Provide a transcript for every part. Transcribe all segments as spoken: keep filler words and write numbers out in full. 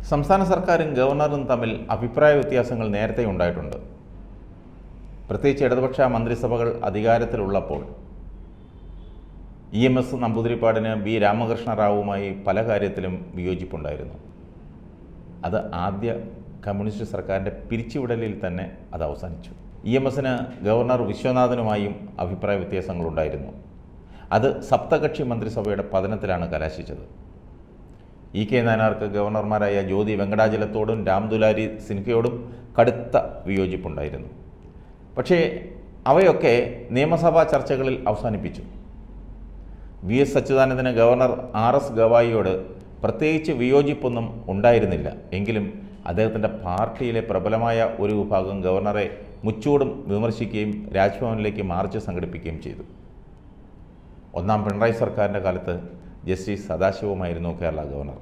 സംസ്ഥാന സർക്കാരും ഗവർണറും തമ്മിൽ അഭിപ്രായ വ്യത്യാസങ്ങൾ നേരത്തെ ഉണ്ടായിട്ടുണ്ട്. പ്രത്യേകിച്ച് ഇടതുപക്ഷ മന്ത്രിസഭകൾ അധികാരത്തിലുള്ളപ്പോൾ ഇ എം എസ് നമ്പൂതിരിപ്പാടിന് ബി രാമകൃഷ്ണ റാവുമായി പല കാര്യത്തിലും വിയോജിപ്പുണ്ടായിരുന്നു. അത് ആദ്യ കമ്മ്യൂണിസ്റ്റ് സർക്കാരിൻ്റെ പിരിച്ചുവിടലിൽ തന്നെ അത് അവസാനിച്ചു. ഇ എം എസിന് ഗവർണർ വിശ്വനാഥനുമായും അഭിപ്രായ വ്യത്യാസങ്ങളുണ്ടായിരുന്നു. അത് സപ്തകക്ഷി മന്ത്രിസഭയുടെ പതനത്തിലാണ് കലാശിച്ചത്. ഇ കെ നായനാർക്ക് ഗവർണർമാരായ ജ്യോതി വെങ്കടാചലത്തോടും രാംദുലാരി സിൻഹയോടും കടുത്ത വിയോജിപ്പുണ്ടായിരുന്നു. പക്ഷേ അവയൊക്കെ നിയമസഭാ ചർച്ചകളിൽ അവസാനിപ്പിച്ചു. വി എസ് അച്യുതാനന്ദന് ഗവർണർ ആർ എസ് ഗവായിയോട് പ്രത്യേകിച്ച് വിയോജിപ്പൊന്നും ഉണ്ടായിരുന്നില്ല. എങ്കിലും അദ്ദേഹത്തിൻ്റെ പാർട്ടിയിലെ പ്രബലമായ ഒരു വിഭാഗം ഗവർണറെ മുച്ചൂടും വിമർശിക്കുകയും രാജ്ഭവനിലേക്ക് മാർച്ച് സംഘടിപ്പിക്കുകയും ചെയ്തു. ഒന്നാം പിണറായി സർക്കാരിൻ്റെ കാലത്ത് ജസ്റ്റിസ് സദാശിവമായിരുന്നു കേരള ഗവർണർ.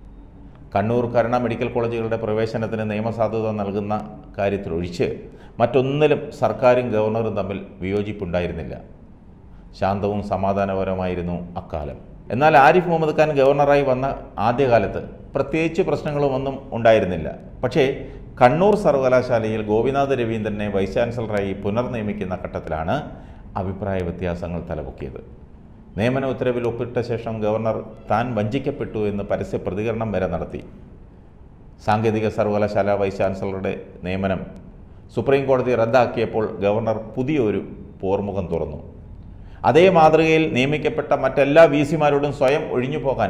കണ്ണൂർ കരുണ മെഡിക്കൽ കോളേജുകളുടെ പ്രവേശനത്തിന് നിയമസാധുത നൽകുന്ന കാര്യത്തിലൊഴിച്ച് മറ്റൊന്നിലും സർക്കാരും ഗവർണറും തമ്മിൽ വിയോജിപ്പുണ്ടായിരുന്നില്ല. ശാന്തവും സമാധാനപരമായിരുന്നു അക്കാലം. എന്നാൽ ആരിഫ് മുഹമ്മദ് ഖാൻ ഗവർണറായി വന്ന ആദ്യകാലത്ത് പ്രത്യേകിച്ച് പ്രശ്നങ്ങളുമൊന്നും ഉണ്ടായിരുന്നില്ല. പക്ഷേ കണ്ണൂർ സർവകലാശാലയിൽ ഗോപിനാഥ് രവീന്ദ്രനെ വൈസ് ചാൻസലറായി പുനർനിയമിക്കുന്ന ഘട്ടത്തിലാണ് അഭിപ്രായ വ്യത്യാസങ്ങൾ തലപൊക്കിയത്. നിയമന ഉത്തരവിൽ ഒപ്പിട്ട ശേഷം ഗവർണർ താൻ വഞ്ചിക്കപ്പെട്ടു എന്ന് പരസ്യ പ്രതികരണം വരെ നടത്തി. സാങ്കേതിക സർവകലാശാല വൈസ് ചാൻസലറുടെ നിയമനം സുപ്രീം കോടതി റദ്ദാക്കിയപ്പോൾ ഗവർണർ പുതിയൊരു പോർമുഖം തുറന്നു. അതേ മാതൃകയിൽ നിയമിക്കപ്പെട്ട മറ്റെല്ലാ വി സിമാരോടും സ്വയം ഒഴിഞ്ഞു പോകാൻ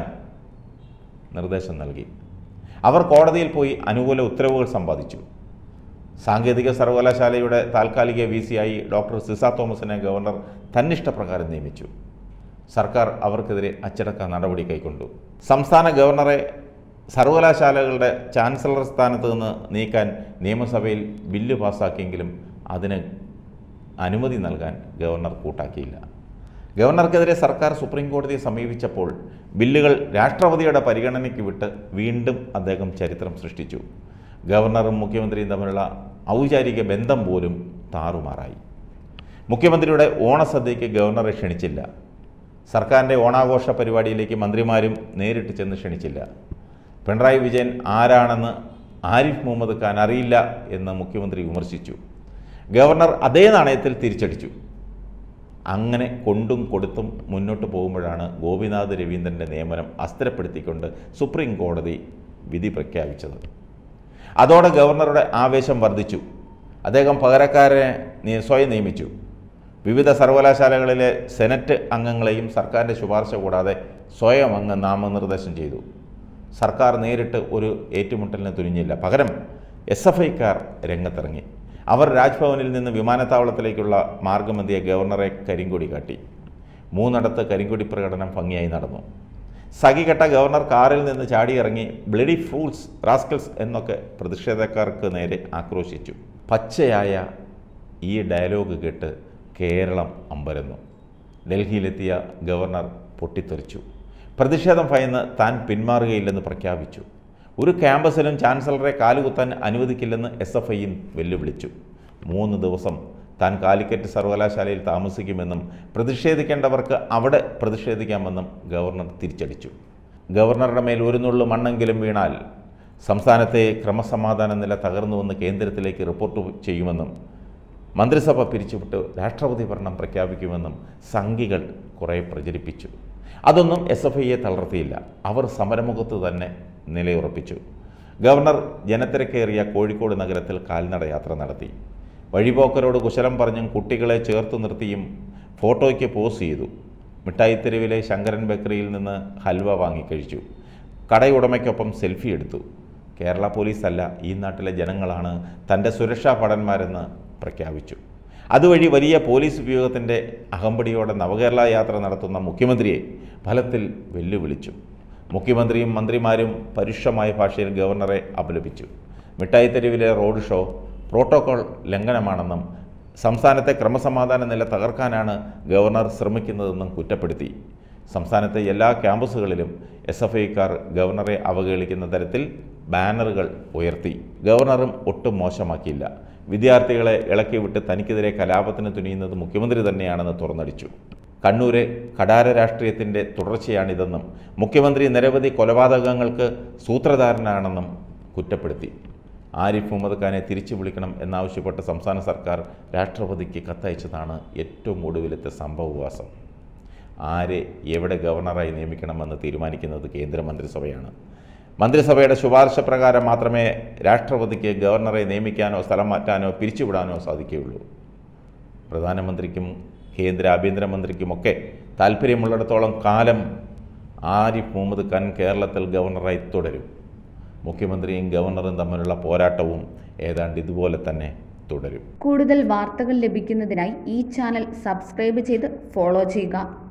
നിർദ്ദേശം നൽകി. അവർ കോടതിയിൽ പോയി അനുകൂല ഉത്തരവുകൾ സമ്പാദിച്ചു. സാങ്കേതിക സർവകലാശാലയുടെ താൽക്കാലിക വി സിയായി ഡോക്ടർ സിസ തോമസിനെ ഗവർണർ തന്നിഷ്ടപ്രകാരം നിയമിച്ചു. സർക്കാർ അവർക്കെതിരെ അച്ചടക്ക നടപടി കൈക്കൊണ്ടു. സംസ്ഥാന ഗവർണറെ സർവകലാശാലകളുടെ ചാൻസലർ സ്ഥാനത്ത് നിന്ന് നീക്കാൻ നിയമസഭയിൽ ബില്ല് പാസ്സാക്കിയെങ്കിലും അതിന് അനുമതി നൽകാൻ ഗവർണർ കൂട്ടാക്കിയില്ല. ഗവർണർക്കെതിരെ സർക്കാർ സുപ്രീം കോടതിയെ സമീപിച്ചപ്പോൾ ബില്ലുകൾ രാഷ്ട്രപതിയുടെ പരിഗണനയ്ക്ക് വിട്ട് വീണ്ടും അദ്ദേഹം ചരിത്രം സൃഷ്ടിച്ചു. ഗവർണറും മുഖ്യമന്ത്രിയും തമ്മിലുള്ള ഔപചാരിക ബന്ധം പോലും താറുമാറായി. മുഖ്യമന്ത്രിയുടെ ഓണസദ്യയ്ക്ക് ഗവർണറെ ക്ഷണിച്ചില്ല. സർക്കാരിൻ്റെ ഓണാഘോഷ പരിപാടിയിലേക്ക് മന്ത്രിമാരും നേരിട്ട് ചെന്ന് ക്ഷണിച്ചില്ല. പിണറായി വിജയൻ ആരാണെന്ന് ആരിഫ് മുഹമ്മദ് ഖാൻ അറിയില്ല എന്ന് മുഖ്യമന്ത്രി വിമർശിച്ചു. ഗവർണർ അതേ നാണയത്തിൽ തിരിച്ചടിച്ചു. അങ്ങനെ കൊണ്ടും കൊടുത്തും മുന്നോട്ട് പോകുമ്പോഴാണ് ഗോപിനാഥ് രവീന്ദ്രൻ്റെ നിയമനം അസ്ഥിരപ്പെടുത്തിക്കൊണ്ട് സുപ്രീം കോടതി വിധി പ്രഖ്യാപിച്ചത്. അതോടെ ഗവർണറുടെ ആവേശം വർദ്ധിച്ചു. അദ്ദേഹം പകരക്കാരെ സ്വയം നിയമിച്ചു. വിവിധ സർവകലാശാലകളിലെ സെനറ്റ് അംഗങ്ങളെയും സർക്കാരിൻ്റെ ശുപാർശ കൂടാതെ സ്വയം അങ്ങ് നാമനിർദ്ദേശം ചെയ്തു. സർക്കാർ നേരിട്ട് ഒരു ഏറ്റുമുട്ടലിന് തുനിഞ്ഞില്ല. പകരം എസ് എഫ് ഐക്കാർ രംഗത്തിറങ്ങി. അവർ രാജ്ഭവനിൽ നിന്ന് വിമാനത്താവളത്തിലേക്കുള്ള മാർഗമധ്യേ ഗവർണറെ കരിങ്കൊടി കാട്ടി. മൂന്നിടത്ത് കരിങ്കൊടി പ്രകടനം ഭംഗിയായി നടന്നു. സഖികെട്ട ഗവർണർ കാറിൽ നിന്ന് ചാടിയിറങ്ങി ബ്ലഡി ഫൂൾസ്, റാസ്കൽസ് എന്നൊക്കെ പ്രതിഷേധക്കാർക്ക് നേരെ ആക്രോശിച്ചു. പച്ചയായ ഈ ഡയലോഗ് കേട്ട് കേരളം അമ്പരന്നു. ഡൽഹിയിലെത്തിയ ഗവർണർ പൊട്ടിത്തെറിച്ചു. പ്രതിഷേധം ഭയന്ന് താൻ പിന്മാറുകയില്ലെന്ന് പ്രഖ്യാപിച്ചു. ഒരു ക്യാമ്പസിലും ചാൻസലറെ കാലുകുത്താൻ അനുവദിക്കില്ലെന്ന് എസ് എഫ് ഐയും വെല്ലുവിളിച്ചു. മൂന്ന് ദിവസം താൻ കാലിക്കറ്റ് സർവകലാശാലയിൽ താമസിക്കുമെന്നും പ്രതിഷേധിക്കേണ്ടവർക്ക് അവിടെ പ്രതിഷേധിക്കാമെന്നും ഗവർണർ തിരിച്ചടിച്ചു. ഗവർണറുടെ മേൽ ഒരു നുള്ളു മണ്ണെങ്കിലും വീണാൽ സംസ്ഥാനത്തെ ക്രമസമാധാന നില തകർന്നുവെന്ന് കേന്ദ്രത്തിലേക്ക് റിപ്പോർട്ട് ചെയ്യുമെന്നും മന്ത്രിസഭ പിരിച്ചുവിട്ട് രാഷ്ട്രപതി ഭരണം പ്രഖ്യാപിക്കുമെന്നും സംഘികൾ കുറേ പ്രചരിപ്പിച്ചു. അതൊന്നും എസ് എഫ് ഐയെ തളർത്തിയില്ല. അവർ സമരമുഖത്ത് തന്നെ നിലയുറപ്പിച്ചു. ഗവർണർ ജനത്തിരക്കേറിയ കോഴിക്കോട് നഗരത്തിൽ കാൽനട യാത്ര നടത്തി. വഴിപോക്കരോട് കുശലം പറഞ്ഞും കുട്ടികളെ ചേർത്തു നിർത്തിയും ഫോട്ടോയ്ക്ക് പോസ് ചെയ്തു. മിഠായിത്തെരുവിലെ ശങ്കരൻ ബേക്കറിയിൽ നിന്ന് ഹൽവ വാങ്ങിക്കഴിച്ചു. കടയുടമയ്ക്കൊപ്പം സെൽഫി എടുത്തു. കേരള പോലീസല്ല, ഈ നാട്ടിലെ ജനങ്ങളാണ് തൻ്റെ സുരക്ഷാ ഭടന്മാരെന്ന് പ്രഖ്യാപിച്ചു. അതുവഴി വലിയ പോലീസ് വിഭാഗത്തിൻ്റെ അകമ്പടിയോടെ നവകേരള യാത്ര നടത്തുന്ന മുഖ്യമന്ത്രിയെ ഫലത്തിൽ വെല്ലുവിളിച്ചു. മുഖ്യമന്ത്രിയും മന്ത്രിമാരും പരുഷമായ ഭാഷയിൽ ഗവർണറെ അപലപിച്ചു. മിഠായിത്തെരുവിലെ റോഡ് ഷോ പ്രോട്ടോകോൾ ലംഘനമാണെന്നും സംസ്ഥാനത്തെ ക്രമസമാധാന നില തകർക്കാനാണ് ഗവർണർ ശ്രമിക്കുന്നതെന്നും കുറ്റപ്പെടുത്തി. സംസ്ഥാനത്തെ എല്ലാ ക്യാമ്പസുകളിലും എസ് എഫ് ഐക്കാർ ഗവർണറെ അവഹേളിക്കുന്ന തരത്തിൽ ബാനറുകൾ ഉയർത്തി. ഗവർണറും ഒട്ടും മോശമാക്കിയില്ല. വിദ്യാർത്ഥികളെ ഇളക്കി വിട്ട് തനിക്കെതിരെ കലാപത്തിന് തുനിയുന്നത് മുഖ്യമന്ത്രി തന്നെയാണെന്ന് തുറന്നടിച്ചു. കണ്ണൂരെ കടാര രാഷ്ട്രീയത്തിൻ്റെ തുടർച്ചയാണിതെന്നും മുഖ്യമന്ത്രി നിരവധി കൊലപാതകങ്ങൾക്ക് സൂത്രധാരനാണെന്നും കുറ്റപ്പെടുത്തി. ആരിഫ് മുഹമ്മദ് ഖാനെ തിരിച്ചു വിളിക്കണം എന്നാവശ്യപ്പെട്ട് സംസ്ഥാന സർക്കാർ രാഷ്ട്രപതിക്ക് കത്തയച്ചതാണ് ഏറ്റവും ഒടുവിലത്തെ സംഭവവികാസം. ആരെ എവിടെ ഗവർണറായി നിയമിക്കണമെന്ന് തീരുമാനിക്കുന്നത് കേന്ദ്രമന്ത്രിസഭയാണ്. മന്ത്രിസഭയുടെ ശുപാർശ പ്രകാരം മാത്രമേ രാഷ്ട്രപതിക്ക് ഗവർണറെ നിയമിക്കാനോ സ്ഥലം മാറ്റാനോ പിരിച്ചുവിടാനോ സാധിക്കുകയുള്ളൂ. പ്രധാനമന്ത്രിക്കും കേന്ദ്ര ആഭ്യന്തരമന്ത്രിക്കുമൊക്കെ താൽപ്പര്യമുള്ളിടത്തോളം കാലം ആരിഫ് മുഹമ്മദ് ഖാൻ കേരളത്തിൽ ഗവർണറായി തുടരും. മുഖ്യമന്ത്രിയും ഗവർണറും തമ്മിലുള്ള പോരാട്ടവും ഏതാണ്ട് ഇതുപോലെ തന്നെ തുടരും. കൂടുതൽ വാർത്തകൾ ലഭിക്കുന്നതിനായി ഈ ചാനൽ സബ്സ്ക്രൈബ് ചെയ്ത് ഫോളോ ചെയ്യുക.